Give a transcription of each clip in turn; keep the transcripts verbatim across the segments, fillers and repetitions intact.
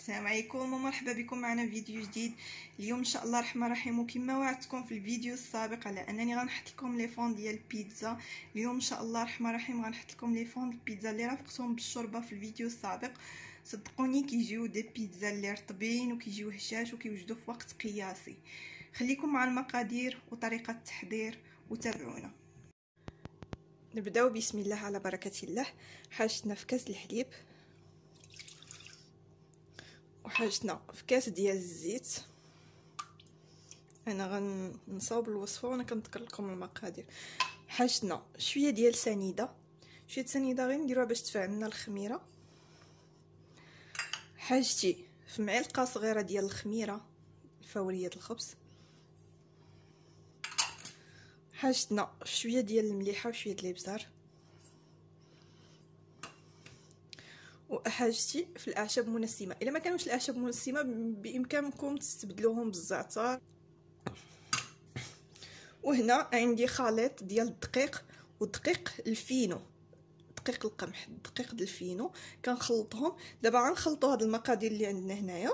السلام عليكم ومرحبا بكم معنا في فيديو جديد. اليوم ان شاء الله الرحمن الرحيم، وكما وعدتكم في الفيديو السابق على انني غنحط لكم لي فون ديال البيتزا. اليوم ان شاء الله الرحمن الرحيم غنحط لكم لي فون البيتزا اللي رافقتهم بالشوربه في الفيديو السابق. صدقوني كيجيو دي بيتزا اللي رطبين وكيجيو هشاش وكيوجدوا في وقت قياسي. خليكم مع المقادير وطريقه التحضير وتابعونا. نبداو بسم الله على بركه الله. حاجتنا في كاس الحليب، وحاجتنا في كاس ديال الزيت. انا غنصاوب الوصفه وانا كنذكر لكم المقادير. حاجتنا شويه ديال سنيده، شويه سنيده غير نديروها باش تفاعل لنا الخميره. حاجتي في معلقه صغيره ديال الخميره الفوريه الخبز. حاجتنا في شويه ديال المليحه وشويه ديال الابزار. وحاجتي في الاعشاب المنسمه. الا ما كانوش الاعشاب المنسمه بامكانكم تستبدلوهم بالزعتر. وهنا عندي خليط ديال الدقيق والدقيق الفينو، دقيق القمح، الدقيق الفينو كنخلطهم. دابا غنخلطوا هاد المقادير اللي عندنا هنايا.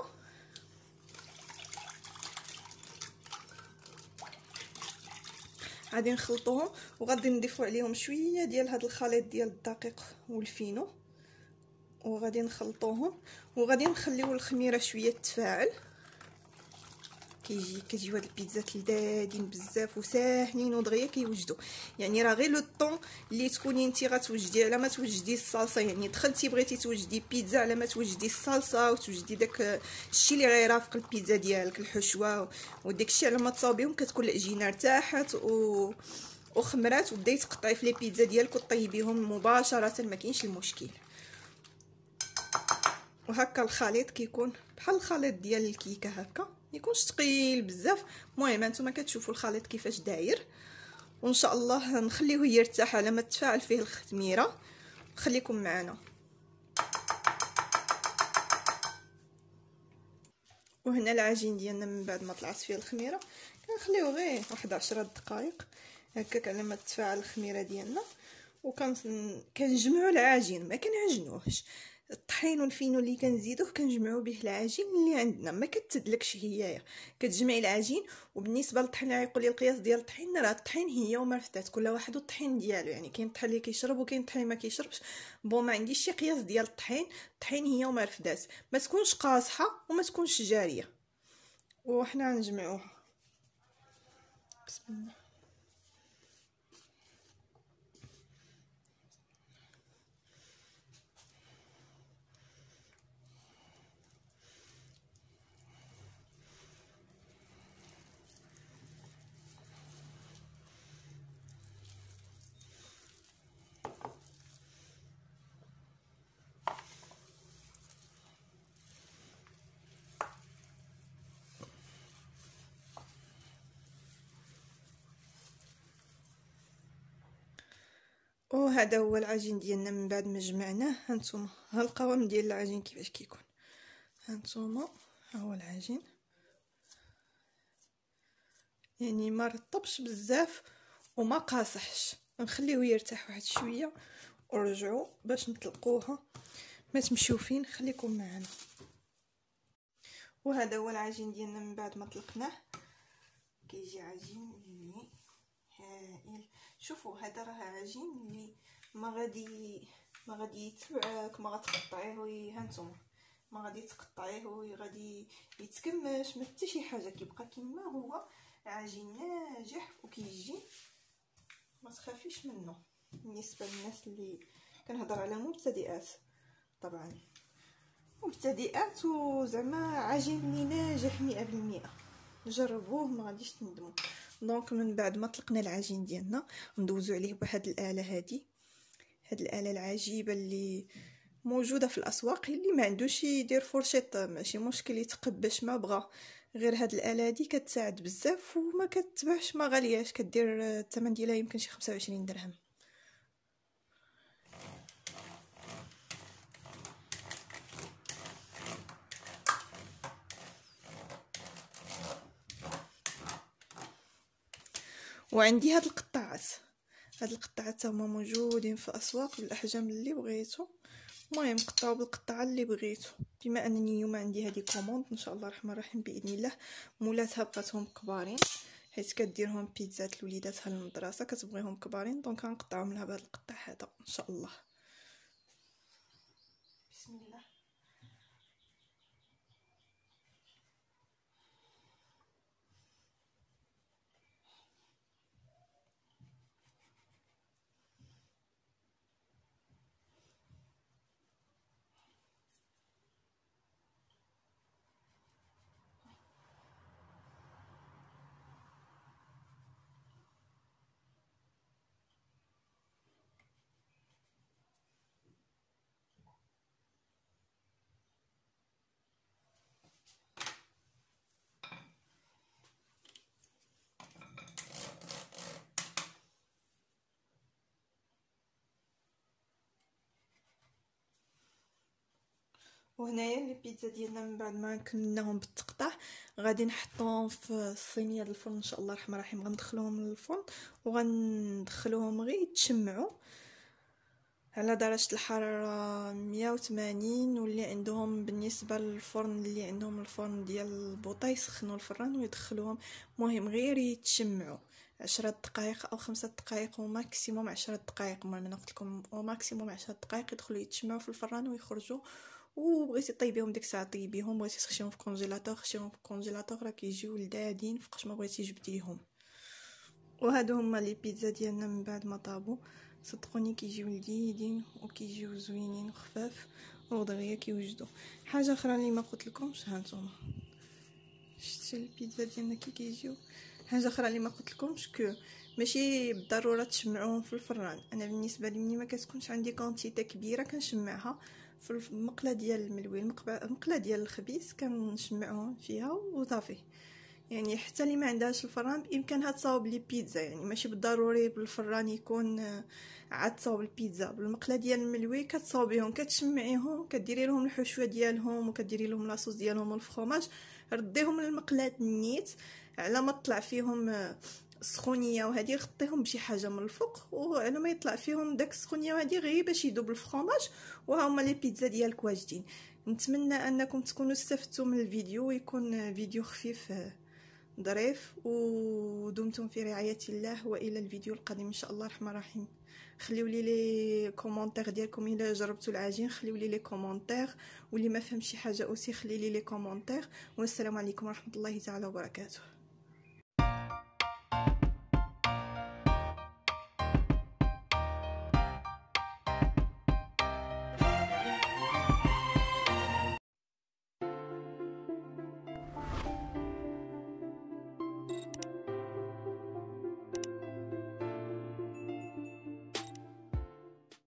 غادي نخلطوهم وغادي نضيفوا عليهم شويه ديال هاد الخليط ديال الدقيق والفينو، وغادي نخلطوهم وغادي نخليو الخميره شويه تفاعل. كيجي كتجيو هاد البيتزات لذاذين بزاف وساهلين ودغيا كيوجدوا. يعني راه غير لو طون اللي تكوني انت غتوجدي على ما توجدي الصلصه. يعني دخلتي بغيتي توجدي بيتزا على ما توجدي الصلصه وتوجدي داك الشيء اللي غيرافق البيتزا ديالك، الحشوه وداك الشيء، على ما تصاوبيهم كتكون العجينه ارتاحت و وخمرات، وبدايتي تقطعي في لي بيتزا ديالك وطيبيهم مباشره، ما كاينش المشكل. وهكا الخليط كيكون بحال الخليط ديال الكيكه، هكا يكونش ثقيل بزاف. المهم هانتوما كتشوفوا الخليط كيفاش داير، وان شاء الله نخليوه يرتاح على ما تفاعل فيه الخميره. خليكم معنا. وهنا العجين ديالنا من بعد ما طلعت فيه الخميره كنخليوه غير واحد عشرة دقائق هكاك على ما تفاعل الخميره ديالنا. وكنجمعوا العجين، ما كنعجنوهش. الطحين والفينو اللي كنزيدوه كنجمعوا به العجين اللي عندنا، ما كتدلكش هي. كتجمعي العجين. وبالنسبه للطحين غيقول لي القياس ديال الطحين، راه الطحين هي ومرفتات، كل واحد والطحين ديالو. يعني كاين الطحين اللي كيشرب وكاين الطحين اللي ما كيشربش. بون ما عنديش شي قياس ديال الطحين. الطحين هي ومرفتات، ما تكونش قاصحه وما تكونش جاريه. وحنا غنجمعوها. بسم الله. وهذا هو العجين ديالنا من بعد ما جمعناه. هانتوما ها القوام ديال العجين كيفاش كيكون. هانتوما ها هو العجين، يعني ما رطبش بزاف وما قاصحش. نخليوه يرتاح واحد شويه ورجعوا باش نطلقوها. ما تمشيو فين، خليكم معنا. وهذا هو العجين ديالنا من بعد ما طلقناه. كيجي عجين اللي هائل. شوفوا هذا راه عجين اللي ما غادي ما غادي يتبعك، ما غتقطعيه. هانتوما ما غادي تقطعيه وغادي يتكمش، ما حتى شي حاجه، كيبقى كما هو. عجين ناجح وكيجي ما تخافيش منه. بالنسبه للناس اللي كنهضر على مبتدئات، طبعا مبتدئات وزعما عجين اللي ناجح مئة بالمئة. جربوه ما غاديش تندموا. دونك من بعد ما طلقنا العجين ديالنا ندوزو عليه بواحد الاله. هذه هاد الاله العجيبه اللي موجوده في الاسواق، اللي ما عندوش يدير فورشيط ماشي مشكل، يتقبش ما بغى. غير هاد الاله هادي كتساعد بزاف وما كتباعش، ما غالياش، كدير الثمن ديالها يمكن شي خمسة وعشرين درهم. وعندي هاد القطاعات، هاد القطاعات هما موجودين في الاسواق بالاحجام اللي بغيتو. المهم قطعوا بالقطعه اللي بغيتو. بما انني اليوم عندي هذه كوموند ان شاء الله الرحمن الرحيم باذن الله، مولاتها بقاتهم كبارين حيت كديرهم بيتزات لوليداتها للمدرسه كتبغيهم كبارين، دونك غنقطعهم لها بهذا القطع هذا ان شاء الله. بسم الله. وهنايا لي بيتزا ديالنا من بعد ما كملناهم بالتقطاع غادي نحطوهم في الصينيه ديال الفرن ان شاء الله الرحمن الرحيم. غندخلوهم للفرن وغندخلوهم غير يتشمعوا على درجه الحراره مية وثمانين، واللي عندهم بالنسبه للفرن اللي عندهم الفرن ديال البوطه يسخنوا الفران ويدخلوهم، مهم غير يتشمعوا عشرة دقائق او خمسة دقائق وماكسيموم عشرة دقائق. المهم انا قلت لكم وماكسيموم عشرة دقائق يدخلوا يتشمعوا في الفران ويخرجوا. وبغيتي طيبيهم ديك الساعه طيبيهم، بغيتي تخشيهم في الكونجيلاتور خشيهم في الكونجيلاتور راه كيجيو لذاذين فوقاش ما بغيتي جبديهم. وهادو هما لي بيتزا ديالنا من بعد ما طابوا، صدقوني كيجيو لذيذين وكيجيو زوينين وخفاف ودغيا كيوجدوا. حاجه اخرى اللي ما قلت لكمش، ها نتوما شفتوا البيتزا ديالنا كي كيجيو. حاجه اخرى اللي ما قلت لكمش كو ماشي بالضروره تشمعوهم في الفران. انا بالنسبه لي ملي ما كتكونش عندي كونتيته كبيره كنشمعها في المقله ديال الملوي، المقله ديال الخبيز كنشمعهم فيها وصافي. يعني حتى اللي ما عندهاش الفران بامكانها تصاوب لي بيتزا، يعني ماشي بالضروري بالفران يكون عاد تصاوب البيتزا. بالمقله ديال الملوي كتصاوبيهم كتشمعيهم كديري لهم الحشوه ديالهم وكديري لهم لاصوص ديالهم والفرماج، رديهم للمقله نيت على ما طلع فيهم السخونيه وهذه غطيهم بشي حاجه من الفوق، وعلى ما يطلع فيهم داك السخونيه وهذه غير باش يذوب الفرماج. وها هما لي بيتزا ديالك واجدين. نتمنى انكم تكونوا استفدتوا من الفيديو ويكون فيديو خفيف ظريف، ودمتم في رعايه الله. والى الفيديو القادم ان شاء الله الرحمن الرحيم. خليوا لي لي كومونتير ديالكم الا جربتوا العجين، خليوا لي لي كومونتير، واللي ما فهم شي حاجه اوسي خلي لي لي كومونتير. والسلام عليكم ورحمه الله تعالى وبركاته.